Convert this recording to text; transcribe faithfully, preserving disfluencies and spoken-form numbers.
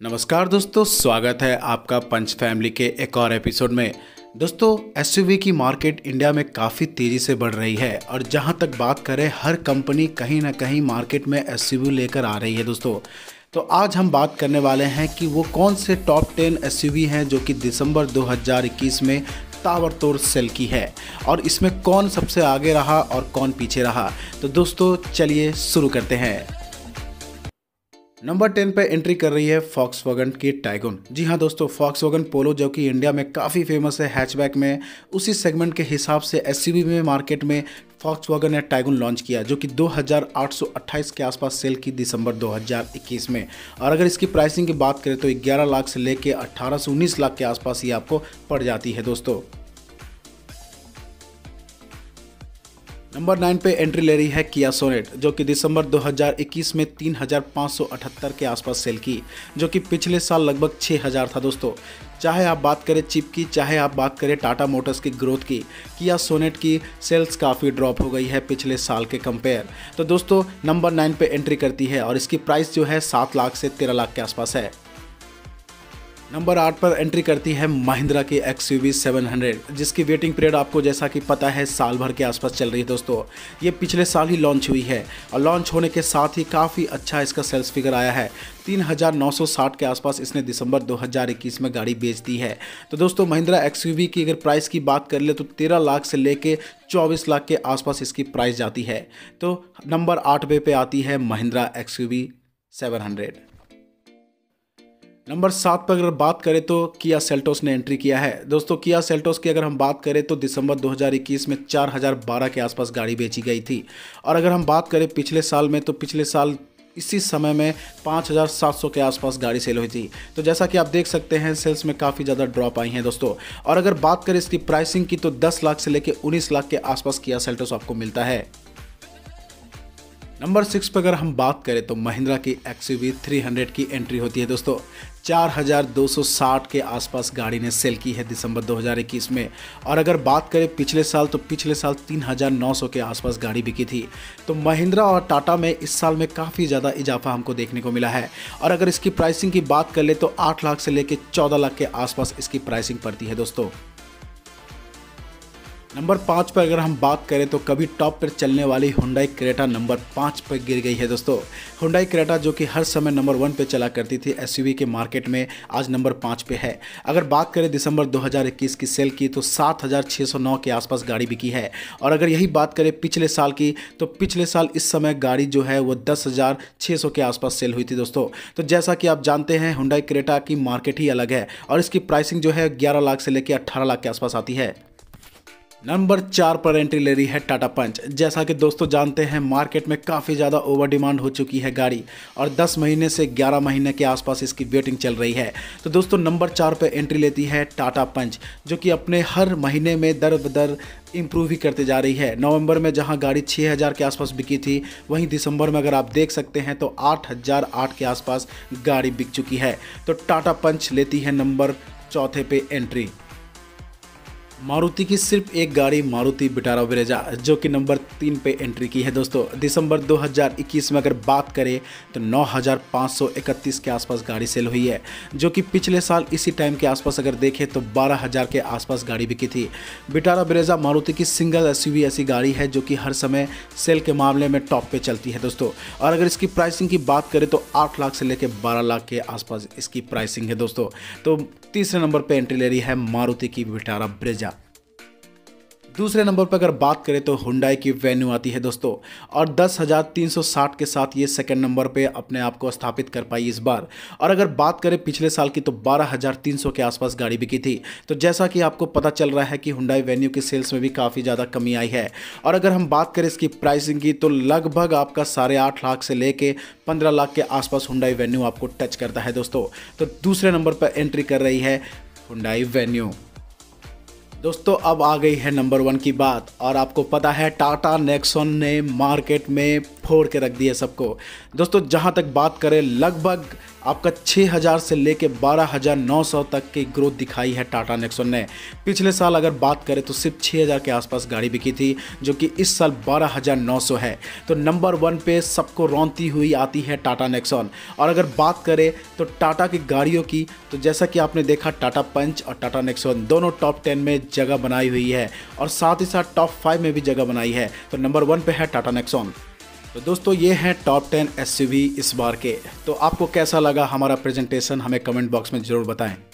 नमस्कार दोस्तों, स्वागत है आपका पंच फैमिली के एक और एपिसोड में। दोस्तों, एसयूवी की मार्केट इंडिया में काफ़ी तेज़ी से बढ़ रही है और जहां तक बात करें, हर कंपनी कहीं ना कहीं मार्केट में एसयूवी लेकर आ रही है दोस्तों। तो आज हम बात करने वाले हैं कि वो कौन से टॉप टेन एसयूवी हैं जो कि दिसंबर दो हज़ार इक्कीस में ताबड़तोड़ सेल की है और इसमें कौन सबसे आगे रहा और कौन पीछे रहा। तो दोस्तों चलिए शुरू करते हैं। नंबर टेन पे एंट्री कर रही है फॉक्सवैगन की टाइगन। जी हाँ दोस्तों, फॉक्सवैगन पोलो जो कि इंडिया में काफ़ी फेमस है हैचबैक में, उसी सेगमेंट के हिसाब से एसयूवी में मार्केट में फॉक्सवैगन ने टाइगन लॉन्च किया जो कि दो हज़ार आठ सौ अट्ठाईस के आसपास सेल की दिसंबर दो हज़ार इक्कीस में। और अगर इसकी प्राइसिंग की बात करें तो ग्यारह लाख से लेके अट्ठारह से उन्नीस लाख के आसपास ये आपको पड़ जाती है दोस्तों। नंबर नाइन पे एंट्री ले रही है किया सोनेट जो कि दिसंबर दो हज़ार इक्कीस में तीन हज़ार पाँच सौ अठहत्तर के आसपास सेल की, जो कि पिछले साल लगभग छह हज़ार था दोस्तों। चाहे आप बात करें चिप की, चाहे आप बात करें टाटा मोटर्स की ग्रोथ की, किया सोनेट की सेल्स काफ़ी ड्रॉप हो गई है पिछले साल के कंपेयर। तो दोस्तों नंबर नाइन पे एंट्री करती है और इसकी प्राइस जो है सात लाख से तेरह लाख के आसपास है। नंबर आठ पर एंट्री करती है महिंद्रा की एक्सयूवी सेवन हंड्रेड, जिसकी वेटिंग पीरियड आपको जैसा कि पता है साल भर के आसपास चल रही है दोस्तों। ये पिछले साल ही लॉन्च हुई है और लॉन्च होने के साथ ही काफ़ी अच्छा इसका सेल्स फिगर आया है। तीन हज़ार नौ सौ साठ के आसपास इसने दिसंबर दो हज़ार इक्कीस में गाड़ी बेच दी है। तो दोस्तों महिंद्रा एक्सयूवी की अगर प्राइस की बात कर ले तो तेरह लाख से लेके चौबीस लाख के आसपास इसकी प्राइस जाती है। तो नंबर आठ पे आती है Mahindra XUV seven hundred. Number सात पर अगर बात करें तो किया सेल्टोस ने एंट्री किया है दोस्तों। किया सेल्टोस की अगर हम बात करें तो दिसंबर दो हज़ार इक्कीस में चार हज़ार बारह के आसपास गाड़ी बेची गई थी। और अगर हम बात करें पिछले साल में तो पिछले साल इसी समय में पाँच हज़ार सात सौ के आसपास गाड़ी सेल हुई थी। तो जैसा कि आप देख सकते हैं सेल्स में काफ़ी ज़्यादा ड्रॉप आई हैं दोस्तों। और अगर बात करें इसकी प्राइसिंग की तो दस लाख से लेकर उन्नीस लाख के आसपास किया सेल्टोस आपको मिलता है। नंबर सिक्स पर अगर हम बात करें तो महिंद्रा की एक्सयूवी तीन सौ की एंट्री होती है दोस्तों। चार हज़ार दो सौ साठ के आसपास गाड़ी ने सेल की है दिसंबर दो हज़ार इक्कीस में। और अगर बात करें पिछले साल तो पिछले साल तीन हज़ार नौ सौ के आसपास गाड़ी बिकी थी। तो महिंद्रा और टाटा में इस साल में काफ़ी ज़्यादा इजाफा हमको देखने को मिला है। और अगर इसकी प्राइसिंग की बात कर ले तो आठ लाख से लेकर चौदह लाख के आसपास इसकी प्राइसिंग पड़ती है दोस्तों। नंबर पाँच पर अगर हम बात करें तो कभी टॉप पर चलने वाली हुंडई क्रेटा नंबर पाँच पर गिर गई है दोस्तों। हुंडई क्रेटा जो कि हर समय नंबर वन पे चला करती थी एसयूवी के मार्केट में, आज नंबर पाँच पे है। अगर बात करें दिसंबर दो हज़ार इक्कीस की सेल की तो सात हज़ार छः सौ नौ के आसपास गाड़ी बिकी है। और अगर यही बात करें पिछले साल की तो पिछले साल इस समय गाड़ी जो है वो दस हज़ार छः सौ के आसपास सेल हुई थी दोस्तों। तो जैसा कि आप जानते हैं हुंडई क्रेटा की मार्केट ही अलग है और इसकी प्राइसिंग जो है ग्यारह लाख से लेकर अट्ठारह लाख के आसपास आती है। नंबर चार पर एंट्री ले रही है टाटा पंच। जैसा कि दोस्तों जानते हैं मार्केट में काफ़ी ज़्यादा ओवर डिमांड हो चुकी है गाड़ी और दस महीने से ग्यारह महीने के आसपास इसकी वेटिंग चल रही है। तो दोस्तों नंबर चार पर एंट्री लेती है टाटा पंच, जो कि अपने हर महीने में दर बदर इम्प्रूव ही करते जा रही है। नवंबर में जहां गाड़ी छः हज़ार के आसपास बिकी थी, वहीं दिसंबर में अगर आप देख सकते हैं तो आठ हज़ार आठ के आसपास गाड़ी बिक चुकी है। तो टाटा पंच लेती है नंबर चौथे पे एंट्री। मारुति की सिर्फ एक गाड़ी मारुति विटारा ब्रेजा जो कि नंबर तीन पे एंट्री की है दोस्तों। दिसंबर दो हज़ार इक्कीस में अगर बात करें तो नौ हज़ार पाँच सौ इकतीस के आसपास गाड़ी सेल हुई है, जो कि पिछले साल इसी टाइम के आसपास अगर देखें तो बारह हज़ार के आसपास गाड़ी बिकी थी। विटारा ब्रेजा मारुति की सिंगल एसयूवी ऐसी गाड़ी है जो कि हर समय सेल के मामले में टॉप पे चलती है दोस्तों। और अगर इसकी प्राइसिंग की बात करें तो आठ लाख से लेकर बारह लाख के आसपास इसकी प्राइसिंग है दोस्तों। तो तीसरे नंबर पे एंट्री ले रही है मारुति की विटारा ब्रेजा। दूसरे नंबर पर अगर बात करें तो हुंडई की वेन्यू आती है दोस्तों और दस हज़ार तीन सौ साठ के साथ ये सेकंड नंबर पे अपने आप को स्थापित कर पाई इस बार। और अगर बात करें पिछले साल की तो बारह हज़ार तीन सौ के आसपास गाड़ी बिकी थी। तो जैसा कि आपको पता चल रहा है कि हुंडई वेन्यू की सेल्स में भी काफ़ी ज़्यादा कमी आई है। और अगर हम बात करें इसकी प्राइसिंग की तो लगभग आपका साढ़े आठ लाख से लेके पंद्रह लाख के आसपास हुंडई वेन्यू आपको टच करता है दोस्तों। तो दूसरे नंबर पर एंट्री कर रही है हुंडई वेन्यू। दोस्तों अब आ गई है नंबर वन की बात और आपको पता है टाटा नेक्सॉन ने मार्केट में फोड़ के रख दिया सबको। दोस्तों जहां तक बात करें लगभग आपका छह हज़ार से लेके बारह हज़ार नौ सौ तक की ग्रोथ दिखाई है टाटा नेक्सॉन ने। पिछले साल अगर बात करें तो सिर्फ छह हज़ार के आसपास गाड़ी बिकी थी, जो कि इस साल बारह हज़ार नौ सौ है। तो नंबर वन पे सबको रौंदती हुई आती है टाटा नेक्सॉन। और अगर बात करें तो टाटा की गाड़ियों की, तो जैसा कि आपने देखा टाटा पंच और टाटा नेक्सॉन दोनों टॉप टेन में जगह बनाई हुई है और साथ ही साथ टॉप फाइव में भी जगह बनाई है। तो नंबर वन पे है टाटा नेक्सॉन। तो दोस्तों ये हैं टॉप टेन एसयूवी इस बार के। तो आपको कैसा लगा हमारा प्रेजेंटेशन, हमें कमेंट बॉक्स में ज़रूर बताएं।